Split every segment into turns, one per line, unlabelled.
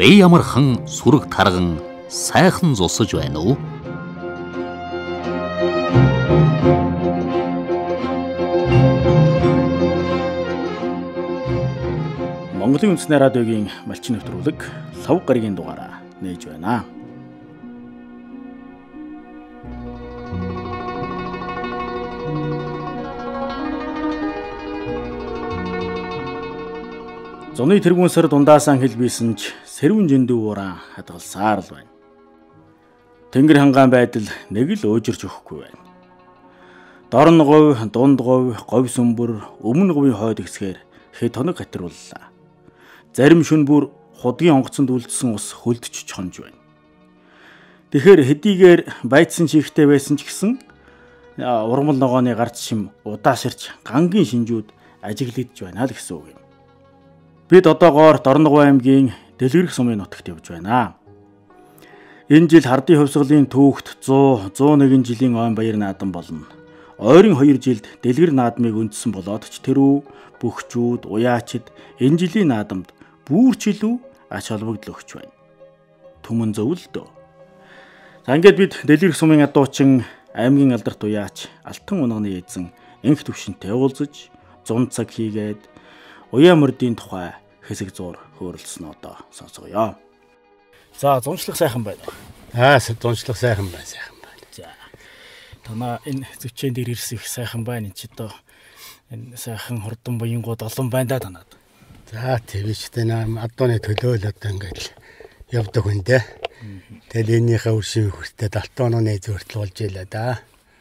Бэй ямархан сүрэг тарган сайхан зусаж байна уу?
Монголын үндэсний радиогийн малчин нэвтрүүлэг лав гарагийн дугаараа нээж байна. Зуны тэргүүн сар дундаасан хэлбийсэн ч сэрүүн жиндүү ууран хадгалсаар л байна. Тэнгэр хангаан байдал нэг л өжирч өгөхгүй байна. Дорн говь, дунд говь, говь сүмбэр, өмнө говийн хойд ихсгээр хэд хоног хатрууллаа. Зарим шүн бүр худгийн онгоцонд үлдсэн ус хөлдөж чонж байна. Тэгэхээр хэдийгээр байцсан чихтэй байсан ч гэсэн урмал ногооны гарц шим удааширч гангийн шинжүүд ажиглагдж байна л гэсэн үг юм. Бид одоогоор Дорногов аймгийн Дэлгэрэх сумын нутагт явж байна. Энэ жил хардын хувьсгалын түүхт 101 жилийн ойн баяр наадам болно. Ойрын 2 жилд Дэлгэр наадмыг үндсэн болоод ч тэрүү бөхчүүд, уяачид энэ жилийн наадамд бүрч илүү ач холбогдол өгч байна. Түмэн зөвл дөө. За ингээд бид Дэлгэрэх сумын адуучин аймгийн алдарт уяач Алтан унганы эзэн энх төвшөнтэй уулзаж зун цаг хийгээд уяа мордын тухай хэсэг зур хөөрөлдсөн одоо сонсгоё. За зуншлах сайхан байна.
Зуншлах сайхан байна.
За. Танаа энэ зүчэн дээр ирсэн их сайхан байна. Энд ч одоо энэ сайхан хурдан буянгууд олон байна да танаад.
За твичтэй нам адууны төлөөл одоо ингээд явдаг хүн дээ. Тэгэл энийхээ үршим хүртэл 70 оны зөвөртөл болж ийлээ да.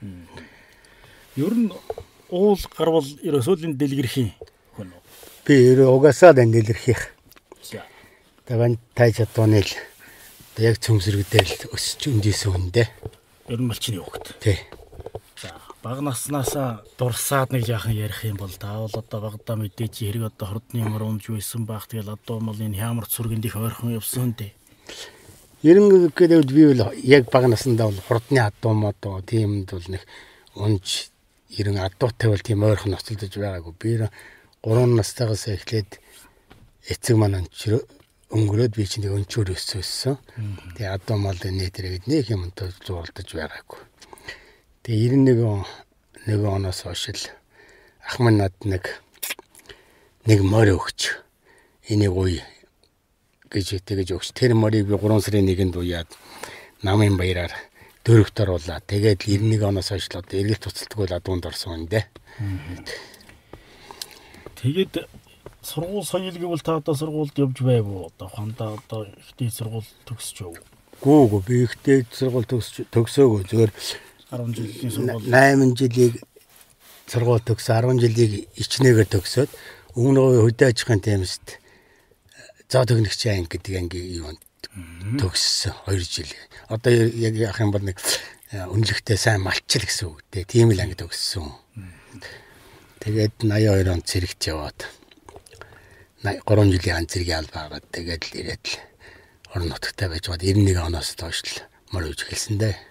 Ер нь уул гарвал ерөөсөө энэ Дэлгэрэхийн хүн үү?
Би угаасаа Дэлгэрхийх. Таван тайч адууны л яг цөмсөргөдөл өсч өнжсэн хүн дээ.
Ер нь малчны хөвгт.
Тий.
За бага наснаасаа дурсаад нэг яахан ярих юм бол таавал одоо багада мэдээч хэрэг одоо хурдны ямар унж байсан бах тэгэл одоо мал энэ хямарт сүргэнд их ойрхон явсан дээ.
Ерөн гэдэг би бол яг бага наснда бол хурдны адуу модоо тиймд бол нэг унж ерөн адуутай бол тийм ойрхон ноцолдож байгаагүй. Би 3 настайгаас эхлээд эцэг маань өнгөрөөд би чинь өнчөр өссөн. Тэгээ адуу мал нээдрэгэд нэг юм зууралдаж байгаагүй. Тэгээ 91 оноос хойш л ах минь над нэг морь өгч энийг ууй гэж өгч тэр морийг би 3 сарын 1-нд уяад намын баяраар дөрөвт оруулаад тэгээд 91 оноос хойш л одоо эргэлт туцалтгүй л адуунд орсон юм дээ.
Тэгээд сургууль соёл гэвэл та одоо сургуульд явж байгуу одоо хандаа одоо ихтэй сургууль төгсөж өв.
Гүү би ихтэй сургууль төгсөөгүй зөвөр
10 жилийн сургууль
8 жилийг сургууль төгсөө 10 жилийг ичнээгээр төгсөөд өмнө хөдөө аж ахуйн тэмцэд зоо төгнөгчийн анги гэдэг анги юунд төгссөн 2 жил. Одоо яг яах юм бол нэг үнэлэхтэй сайн малчил гэсэн үг дээ. Тийм л анги төгссөн. Тэгээд 82 онд цэрэгт яваад 3 жилийн цэргийн албаагаад тэгээд л ирээд л орон нутагтай байж гоод 91 оноос хойш л морь ууж эхэлсэн дээ.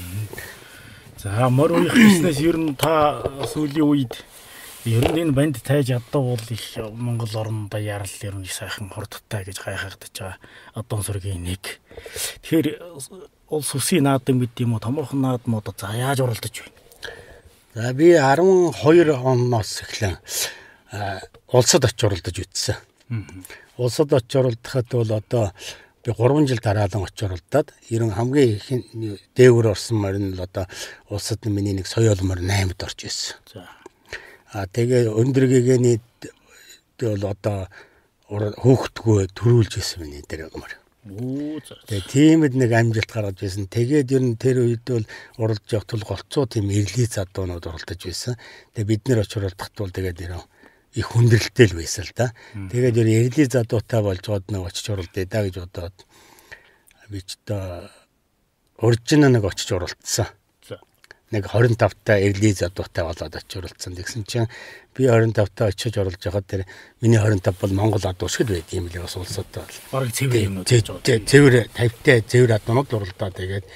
За морь уух гэснээс ер нь та сүүлийн үед ер нь энэ банд тайж адуу бол их Монгол орноо ярал ер нь сайхан хурдтай гэж гайхагдаж байгаа. Одон сүргийн нэг. Тэгэхээр улс үсгийн наадам гэдэг юм уу томоохон наадмууд за яаж уралдаж байна?
За би 12 оноос эхлэн улсад очиж уралдаж үтсэн. Улсад очиж уралдахад бол одоо би 3 жил дараалан очиж уралдаад ерөн хамгийн их дээгүүр орсон морь нь л одоо улсад миний нэг соёл морь 8-д орж ирсэн.
За.
Тэгээ өндөр гэгэний бол одоо хөөхтгөө төрүүлж ирсэн миний дээр морь. Тэгээ тиймд нэг амжилт гаргаж байсан. Тэгээд ер нь тэр үед бол уралдаж явах тул голцоо тийм эрлиз адуунууд уралдаж байсан. Тэгээ бид нэр очиж уралдахт бол тэгээд их хүндрэлтэй л байсан л да. Тэгээд ер нь эрлиз адуутай болж гоод нэг очиж уралдъя да гэж бодоод би ч одоо урьжин нэг очиж уралдсан. Нэг 25 та эрлиз адуутай болоод очиж уралдсан. Тэгсэн чинь би 25 та очиж уралж байхад тэр миний 25 бол Монгол адуу шиг байд юм лээ бас улсууд бол.
Бараг цэвэр юмнууд.
Цэвэр 50-тай цэвэр адуунууд уралдаа тэгээд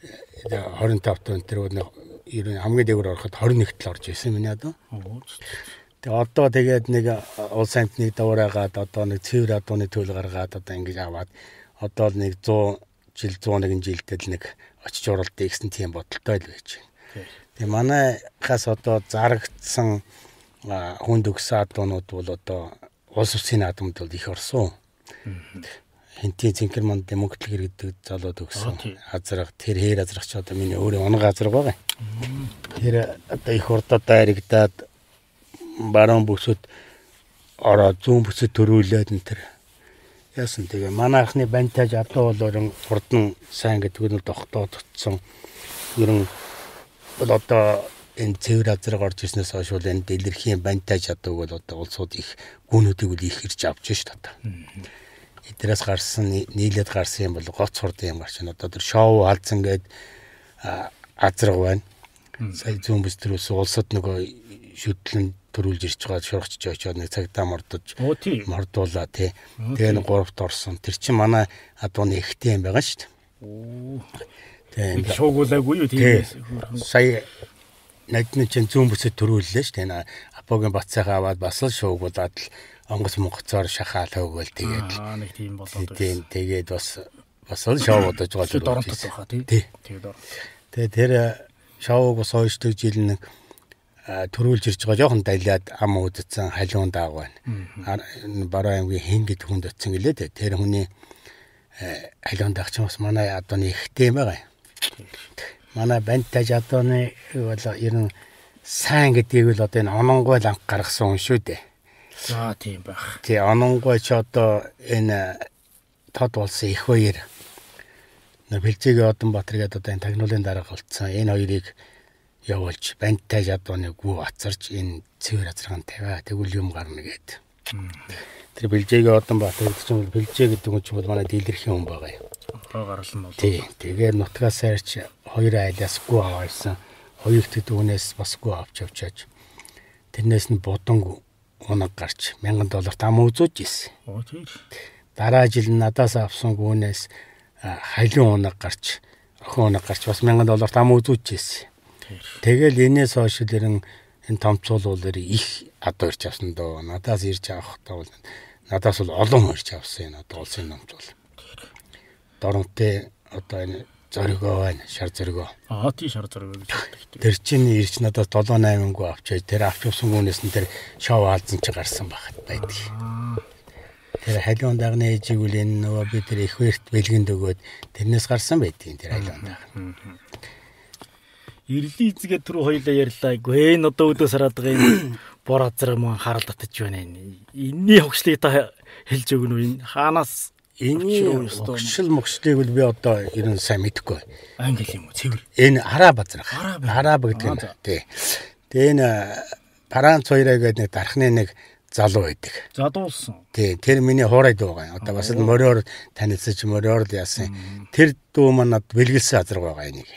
25 та тэр нэг ер нь хамгийн дээгүүр ороход 21-т л орж исэн миний адуу. Тэгээ одоо тэгээд нэг улс амтныг дуурайгаад одоо нэг цэвэр адууны төлөв гаргаад одоо ингэж аваад одоо л нэг 100 жил 101 жилдээ л нэг очиж уралдаа гэсэн тийм бодолтой л байж байна. Тэгээ манайхаас одоо зарагдсан хүнд өгсөн адуунууд бол одоо улс усны наадамд бол их орсон. Хинтийн цэнхэр манд демократик гэдэг залууд өгсөн. Азраг тэр хээр азрагч одоо миний өөрөө унга азраг байгаа. Тэр одоо их урдад дайрагдаад баруун бүсэд ороод зүүн бүсэд төрүүлээд энэ тэр яасан. Тэгээ манай анхны бантаж адуу болоор хурдан сайн гэдэг нь тогтоодсон. Ерөн бол одоо энэ цэвэр азраг орж ирснээс хойш бол энэ дэлгэрхийн бантаж адууг бол одоо улсууд их гүнүүдийг үл их ирж авч шүү дээ. Эднээс гарсан нийлээд гарсан юм бол гоц хурдан юм гарч байна. Одоо тэр шоу халдсан гээд азраг байна. Сая зүүн бүс төрөөс улсад нөгөө шүтлэн төрүүлж ирж байгаа шургачж очоод нэг цагтаа мордуулаа тий. Тэгээ нэг гуравт орсон. Тэр чинь манай адууны ихтэй юм байгаа шүү дээ. Тэгээ
шуугуулаагүй юу тийм.
Сая надны чинь зүүн бүсэд төрүүллээ шүү дээ. Апогийн бацаагаа аваад бас л шуугуулаад л онгоц монгоцоор шахаал өгөөл тэгээд
нэг тийм болоод байна.
Тэгээд бас л шоу бодож байгаа.
Доронтод байгаа тий. Тэгээд
тэр шоуг бас 2 жил нэг төрүүлж ирж байгаа жоохон далиад ам удацсан халуун дааг байна. Бараа аймгийн хин гэдэг хүнд очсон гэлээ. Тэр хүний халуун дааг ч бас манай адууны ихтэй юм байгаа. Манай бантаж адууны бол ер нь сайн гэдгийг л одоо энэ ононгой л анх гаргасан хүн шүү дээ.
За тийм байх.
Тий ононгой ч одоо энэ тод болсон их хоёр Бэлзэгийн Одонбаатар гэдэг одоо энэ тагнуулын дарга болцсон. Энэ хоёрыг явуулж бантаж адууны гүү ацарч энэ цэвэр азраган тавиа тэгвэл юм гарна гэд. Тэр Бэлзэгийн Одонбаатар гэдэг чинь Бэлзэ гэдэг хүн чинь манай дийлэрхийн хүн байгаа юм.
Гарлан бол.
Тий. Тэгээд нутгаас айрч хоёр айлаас гүү аваасан. Хоёр тэд үнээс бас гүү авч явчааж. Тэрнээс нь бодонг унаг гарч $1000 ам үзүүлж ирсэн.
Тийм.
Дараа жил надаас авсан гүүнээс халуун унаг гарч, охин унаг гарч бас $1000 ам үзүүлж ирсэн. Тэгэл энэс хойш дэрэн энэ томцуулуулаар их адуу ирж авсан доо. Надаас ирж авахдаа бол надаас бол олон ирж авсан энэ одоо улсын номцуул. Доронтой одоо энэ зоригоо байна, шар зоригоо.
Тийм шар зоригоо гэж хэлдэг.
Тэр чинь ирж надаас 7-8 гоо авчиж тэр авч явсан гүнээс нь тэр шоу хаалзан чи гарсан байдаг. Тэр халуун дагны ээжиг үл энэ нөгөө би тэр их хоёрт бэлгэнд өгөөд тэрнээс гарсан байдгийн тэр халуун даг.
Ирлийн эзгээ түрүү хоёлаа ярьлаа. Гүй энэ одоо өдөөс хараад байгаа энэ бор азраг маань хараад татж байна энэ. Энэний хогшлыг та хэлж өгнө үү? Энэ хаанаас
энэ хогшил мөгшлийг бол би одоо ер нь сайн мэдэхгүй.
Англи юм уу? Цэвэр.
Энэ араб азраг. Араб гэдэг нь тий. Тэгээ энэ Франц хоёроо гэдэг нэг дархны нэг залуу байдаг.
Задуулсан.
Тий, тэр миний хуурайд байгаа. Одоо бас мориор танилцаж мориор л яасан. Тэр дүү манад бэлгэлсэн азраг байгаа энийг.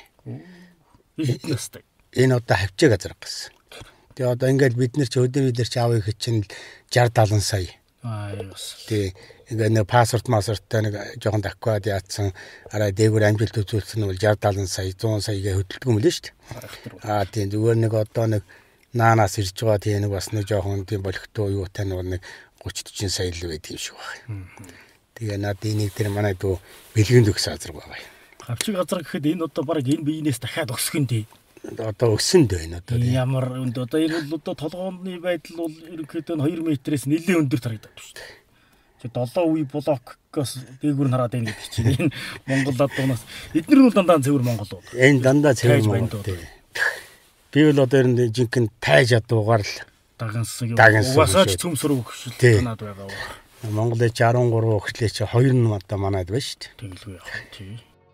Энэ одоо хавчиг азраг гэсэн. Тэгээ одоо ингээд бид нар ч өдөр бид нар ч аав их чинь 60-70 сая.
Яс.
Тий, ингээд нэг паспорттай нэг жоохон давхад яатсан арай дээгүүр амжилт үзүүлсэн нь бол 60-70 сая 100 саяга хөдөлдөг юм л шүү дээ. Тийм зүгээр нэг одоо нэг наанаас ирж байгаа тийм нэг бас нэг жоохон тийм болохтой юу тань нэг 30-40 сая л байд юм шиг байна. Тэгээ над энийг тэр манай дүү бэлгэнд өгсөн азраг байгаа юм.
Хавчиг азраг гэхэд энэ одоо баг энэ биенээс дахиад өсгөн тий.
Одоо өссөн дээ энэ одоо.
Ямар одоо энэ бол одоо толгооны байдал бол ерөнхийдөө 2 метрээс нэлээд өндөр тарагдаад байна шүү дээ. Тэгээ 7 үе блокоос дээгүүр нь хараад байна гэдэг чинь энэ Монгол адуунаас эдгээр нь дандаа цэвэр Монголууд.
Энэ дандаа цэвэр Монгол. Би бол одоо энэ жинхэнэ тайж адуугаар л
дагнсан. Угаасаа ч цөмсөр өгшөл танаад байгаа.
Монголын 63 өгшлээ чи 2 нь одоо манайд байна шүү дээ.
Тэгэлгүй яах тий.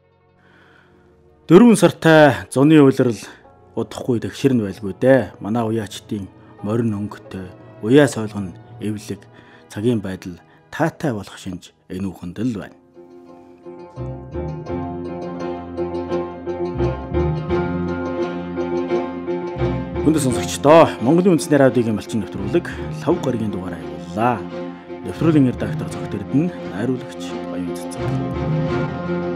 4 сартай зуны улирал удахгүй тэгшэр нь байлгүй дээ. Манай уяачдын морин өнгөтэй, уяа сойлгон эвлэг, цагийн байдал таатай болох шинж энэ үхэнд л байна. Хүнд сонсогчдоо Монголын үндэсний радиогийн малчин нэвтрүүлэг лав гарагийн дугаараа явууллаа. Нэвтрүүлгийн редактор Зөгтөрд нь найруулагч Баян Цэцэг.